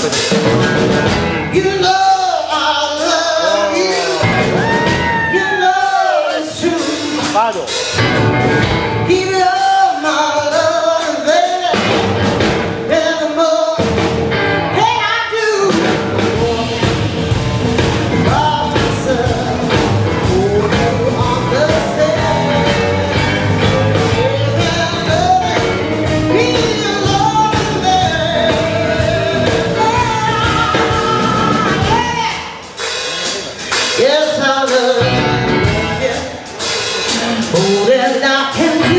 You know I love you. You know it's true. Vado. Give you all my love, baby. And the more that I do, by myself, oh, you understand. Be alone, yes, I love you. Oh, and I can do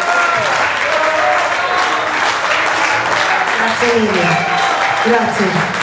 Grazie.